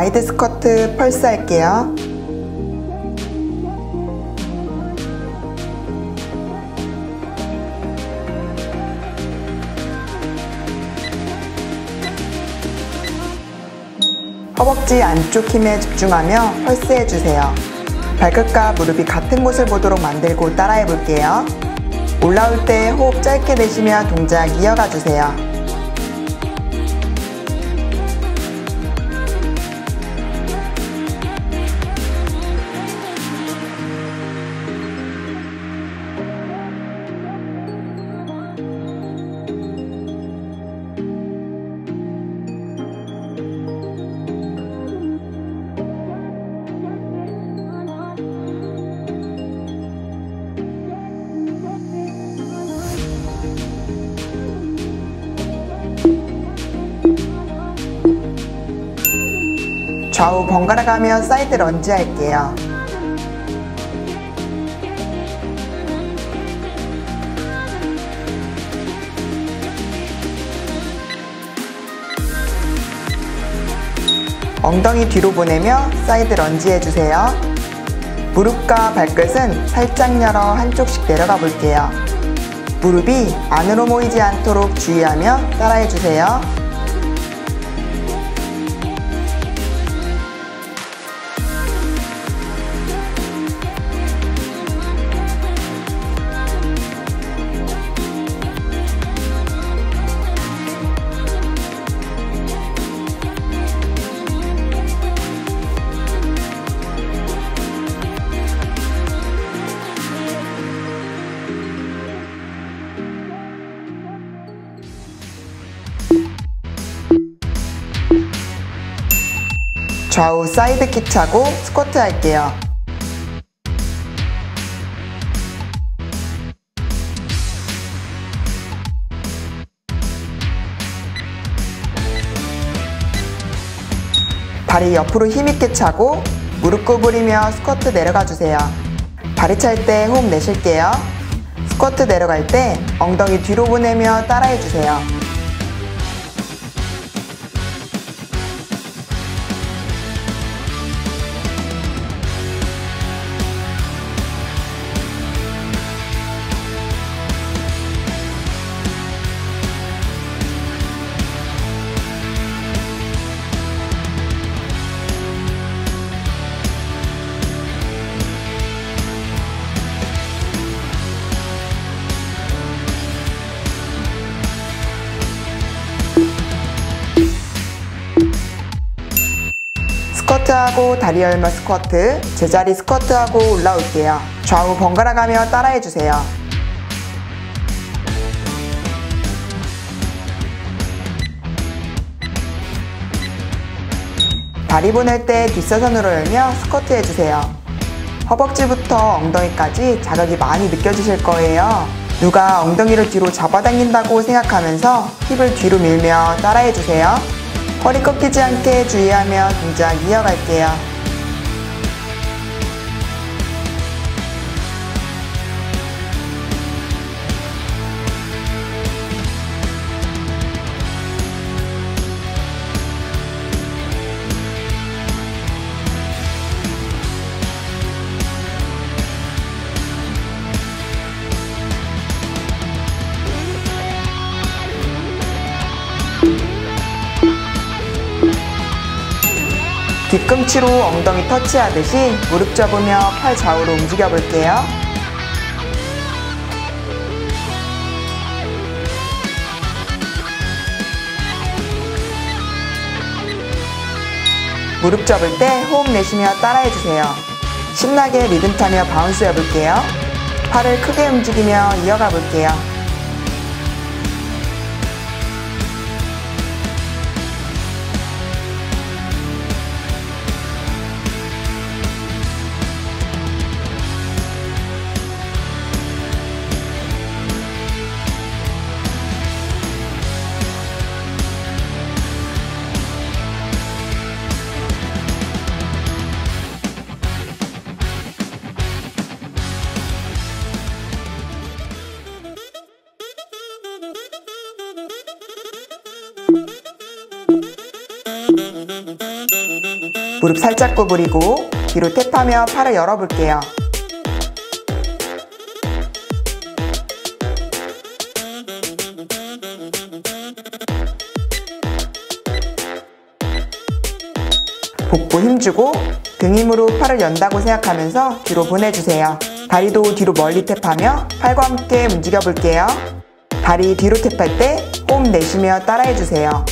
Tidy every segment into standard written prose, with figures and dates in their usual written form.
와이드 스커트 펄스 할게요. 허벅지 안쪽 힘에 집중하며 펄스 해주세요. 발끝과 무릎이 같은 곳을 보도록 만들고 따라해 볼게요. 올라올 때 호흡 짧게 내쉬며 동작 이어가 주세요. 좌우 번갈아 가며 사이드 런지 할게요. 엉덩이 뒤로 보내며 사이드 런지 해주세요. 무릎과 발끝은 살짝 열어 한쪽씩 내려가 볼게요. 무릎이 안으로 모이지 않도록 주의하며 따라해주세요. 좌우 사이드 킥 차고 스쿼트 할게요. 다리 옆으로 힘있게 차고 무릎 구부리며 스쿼트 내려가 주세요. 다리 찰 때 호흡 내쉴게요. 스쿼트 내려갈 때 엉덩이 뒤로 보내며 따라해 주세요. 스쿼트하고 다리 열며 스쿼트, 제자리 스쿼트하고 올라올게요. 좌우 번갈아 가며 따라해주세요. 다리 보낼 때 뒷사선으로 열며 스쿼트 해주세요. 허벅지부터 엉덩이까지 자극이 많이 느껴지실 거예요. 누가 엉덩이를 뒤로 잡아당긴다고 생각하면서 힙을 뒤로 밀며 따라해주세요. 허리 꺾이지 않게 주의하며 동작 이어갈게요. 뒤꿈치로 엉덩이 터치하듯이 무릎 접으며 팔 좌우로 움직여 볼게요. 무릎 접을 때 호흡 내쉬며 따라해주세요. 신나게 리듬 타며 바운스 해볼게요. 팔을 크게 움직이며 이어가 볼게요. 무릎 살짝 구부리고 뒤로 탭하며 팔을 열어볼게요. 복부 힘주고 등 힘으로 팔을 연다고 생각하면서 뒤로 보내주세요. 다리도 뒤로 멀리 탭하며 팔과 함께 움직여 볼게요. 다리 뒤로 탭할 때 호흡 내쉬며 따라해주세요.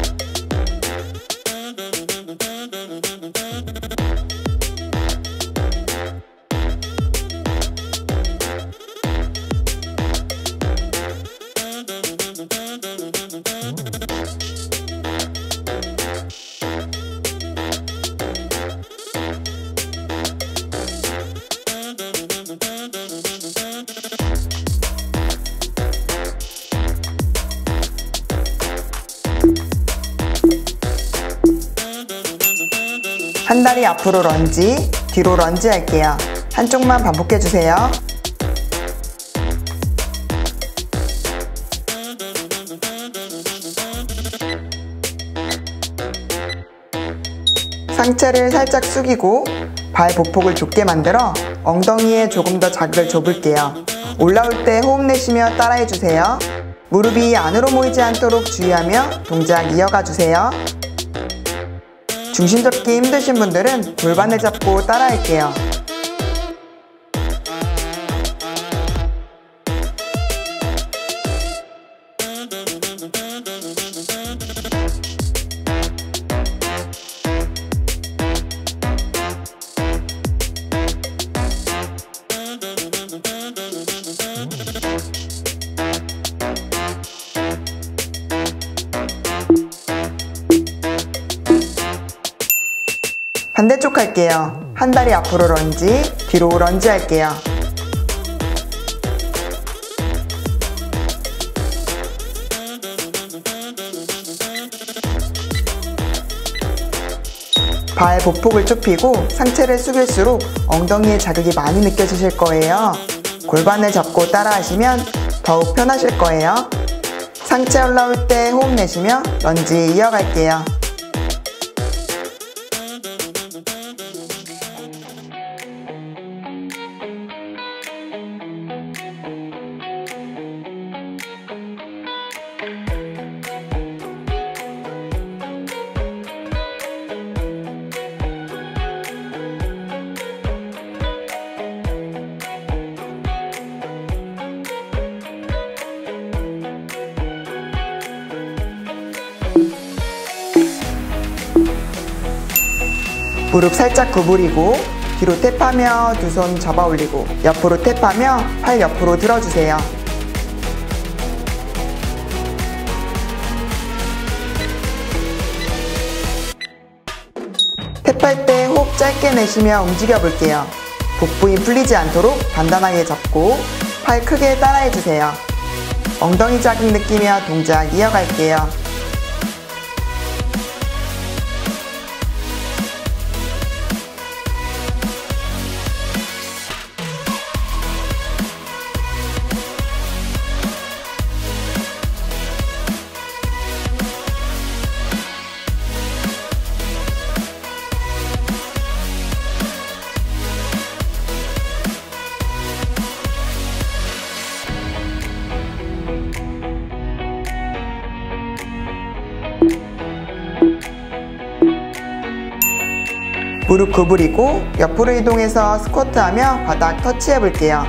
한 다리 앞으로 런지, 뒤로 런지 할게요. 한쪽만 반복해주세요. 상체를 살짝 숙이고 발 보폭을 좁게 만들어 엉덩이에 조금 더 자극을 줘볼게요. 올라올 때 호흡 내쉬며 따라해주세요. 무릎이 안으로 모이지 않도록 주의하며 동작 이어가주세요. 중심 잡기 힘드신 분들은 골반을 잡고 따라할게요. 반대쪽 할게요. 한 다리 앞으로 런지, 뒤로 런지 할게요. 발 보폭을 좁히고 상체를 숙일수록 엉덩이에 자극이 많이 느껴지실 거예요. 골반을 잡고 따라하시면 더욱 편하실 거예요. 상체 올라올 때 호흡 내쉬며 런지 이어갈게요. 무릎 살짝 구부리고 뒤로 탭하며 두 손 접어 올리고 옆으로 탭하며 팔 옆으로 들어주세요. 탭할 때 호흡 짧게 내쉬며 움직여 볼게요. 복부 힘 풀리지 않도록 단단하게 잡고 팔 크게 따라해주세요. 엉덩이 자극 느끼며 동작 이어갈게요. 무릎 구부리고 옆으로 이동해서 스쿼트하며 바닥 터치해 볼게요.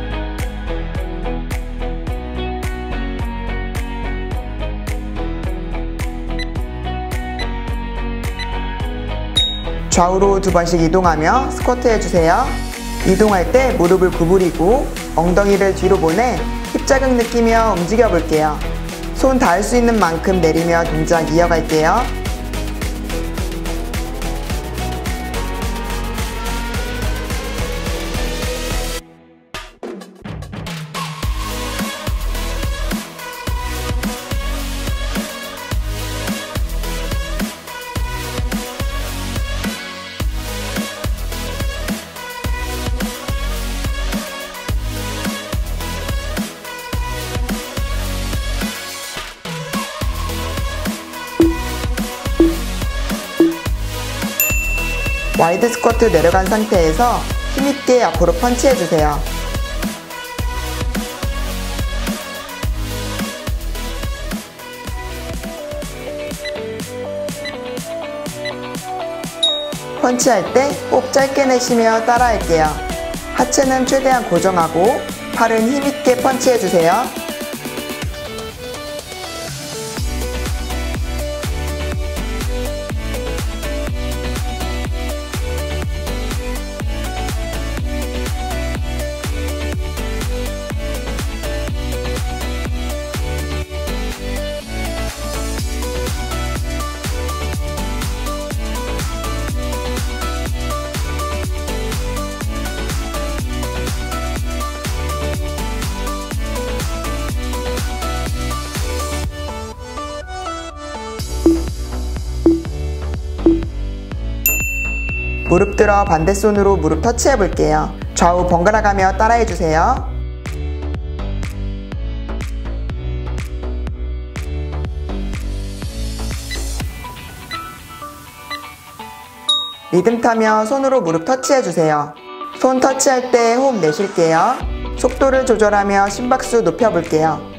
좌우로 2번씩 이동하며 스쿼트 해주세요. 이동할 때 무릎을 구부리고 엉덩이를 뒤로 보내 힙 자극 느끼며 움직여 볼게요. 손 닿을 수 있는 만큼 내리며 동작 이어갈게요. 와이드 스쿼트 내려간 상태에서 힘있게 앞으로 펀치해주세요. 펀치할 때 호흡 짧게 내쉬며 따라할게요. 하체는 최대한 고정하고 팔은 힘있게 펀치해주세요. 무릎 들어 반대손으로 무릎 터치해 볼게요. 좌우 번갈아 가며 따라해 주세요. 리듬 타며 손으로 무릎 터치해 주세요. 손 터치할 때 호흡 내쉴게요. 속도를 조절하며 심박수 높여 볼게요.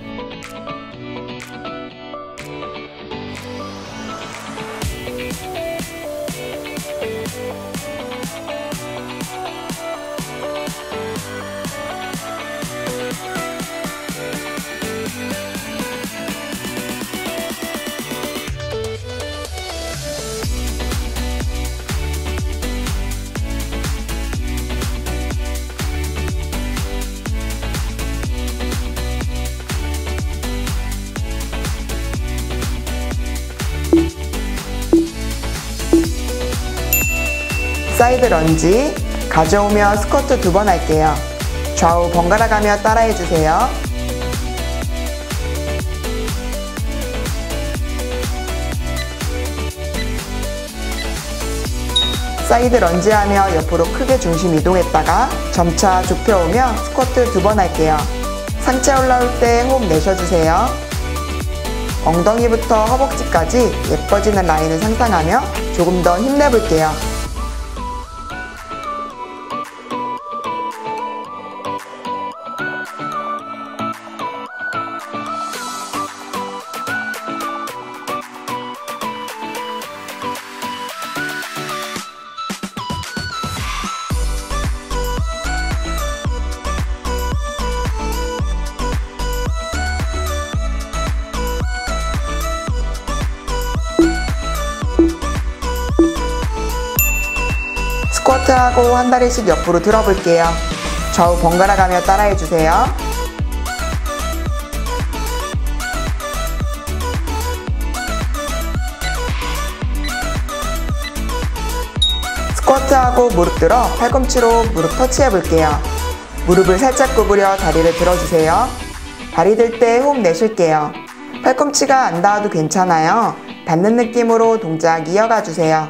사이드 런지, 가져오며 스쿼트 2번 할게요. 좌우 번갈아 가며 따라해 주세요. 사이드 런지 하며 옆으로 크게 중심 이동했다가 점차 좁혀오며 스쿼트 2번 할게요. 상체 올라올 때 호흡 내쉬어주세요. 엉덩이부터 허벅지까지 예뻐지는 라인을 상상하며 조금 더 힘내볼게요. 스쿼트하고 한 다리씩 옆으로 들어볼게요. 좌우 번갈아 가며 따라해 주세요. 스쿼트하고 무릎 들어 팔꿈치로 무릎 터치해 볼게요. 무릎을 살짝 구부려 다리를 들어주세요. 다리 들 때 호흡 내쉴게요. 팔꿈치가 안 닿아도 괜찮아요. 닿는 느낌으로 동작 이어가 주세요.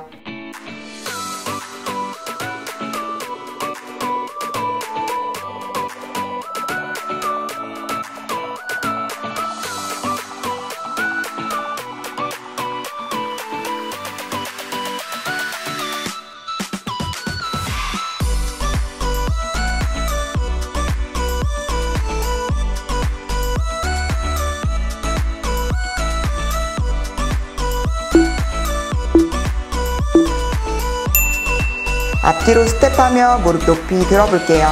앞뒤로 스텝하며 무릎 높이 들어볼게요.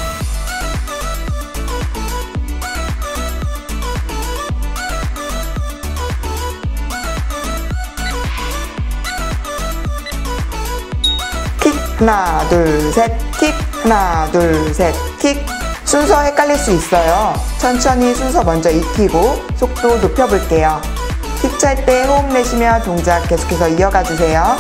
킥 하나 둘 셋 킥 하나 둘 셋 킥. 순서 헷갈릴 수 있어요. 천천히 순서 먼저 익히고 속도 높여볼게요. 킥 찰 때 호흡 내쉬며 동작 계속해서 이어가 주세요.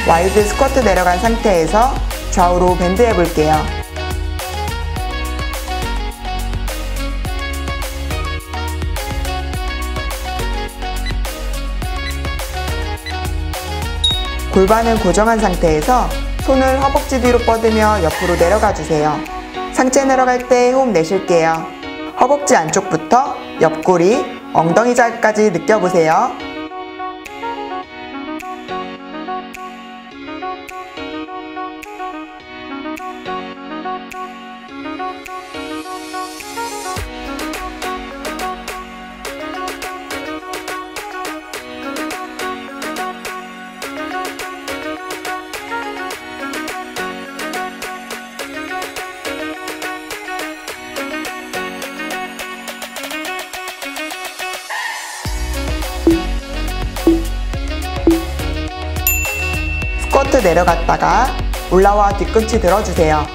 와이드 스쿼트 내려간 상태에서 좌우로 밴드 해볼게요. 골반은 고정한 상태에서 손을 허벅지 뒤로 뻗으며 옆으로 내려가 주세요. 상체 내려갈 때 호흡 내쉴게요. 허벅지 안쪽부터 옆구리, 엉덩이 자극까지 느껴보세요. 스쿼트 내려갔다가 올라와 뒤꿈치 들어주세요.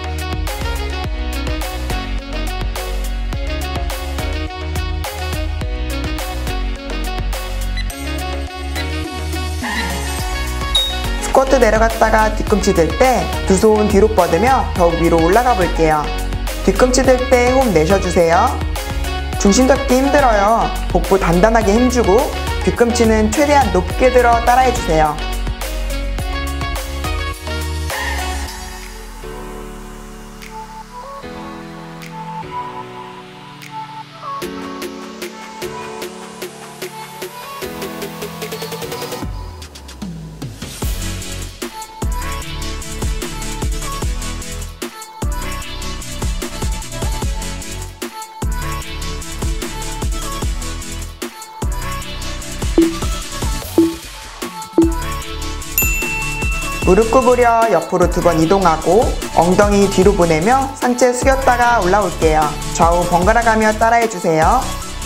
스쿼트 내려갔다가 뒤꿈치 들 때 두 손 뒤로 뻗으며 더욱 위로 올라가 볼게요. 뒤꿈치 들 때 호흡 내쉬어주세요. 중심 잡기 힘들어요. 복부 단단하게 힘주고 뒤꿈치는 최대한 높게 들어 따라해주세요. 무릎 구부려 옆으로 2번 이동하고 엉덩이 뒤로 보내며 상체 숙였다가 올라올게요. 좌우 번갈아 가며 따라해주세요.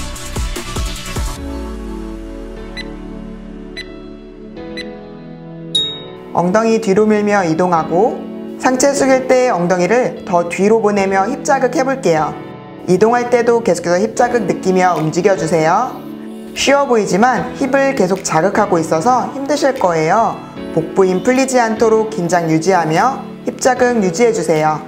엉덩이 뒤로 밀며 이동하고 상체 숙일 때 엉덩이를 더 뒤로 보내며 힙 자극 해볼게요. 이동할 때도 계속해서 힙 자극 느끼며 움직여주세요. 쉬워 보이지만 힙을 계속 자극하고 있어서 힘드실 거예요. 복부 힘 풀리지 않도록 긴장 유지하며 힙 자극 유지해주세요.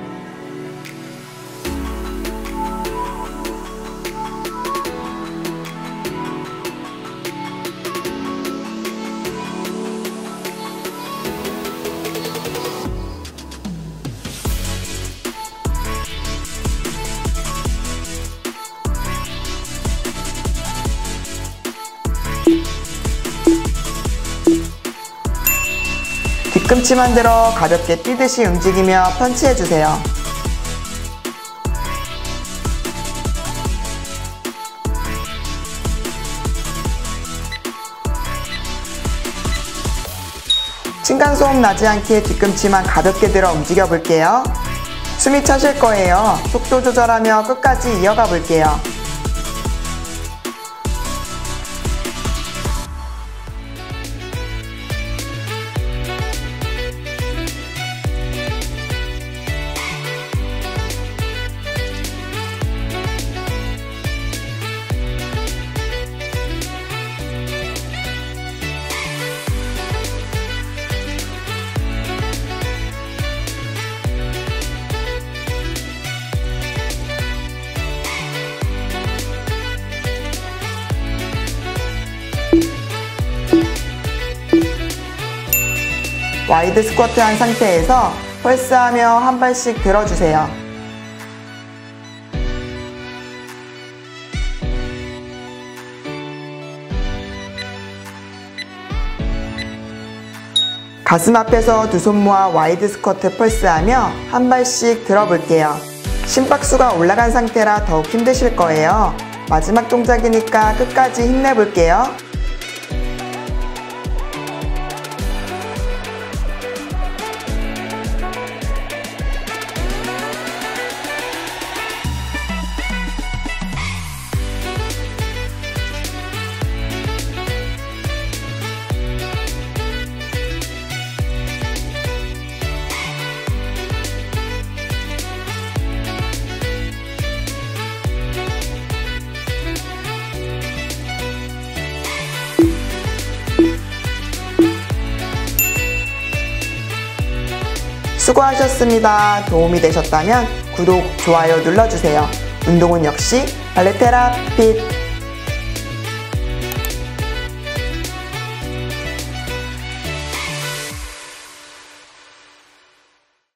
뒤꿈치만 들어 가볍게 뛰듯이 움직이며 펀치해주세요. 층간소음 나지 않게 뒤꿈치만 가볍게 들어 움직여 볼게요. 숨이 차실 거예요. 속도 조절하며 끝까지 이어가 볼게요. 와이드 스쿼트 한 상태에서 펄스하며 한 발씩 들어주세요. 가슴 앞에서 두 손 모아 와이드 스쿼트 펄스하며 한 발씩 들어볼게요. 심박수가 올라간 상태라 더욱 힘드실 거예요. 마지막 동작이니까 끝까지 힘내볼게요. 수고하셨습니다. 도움이 되셨다면 구독, 좋아요 눌러주세요. 운동은 역시 발레테라 핏!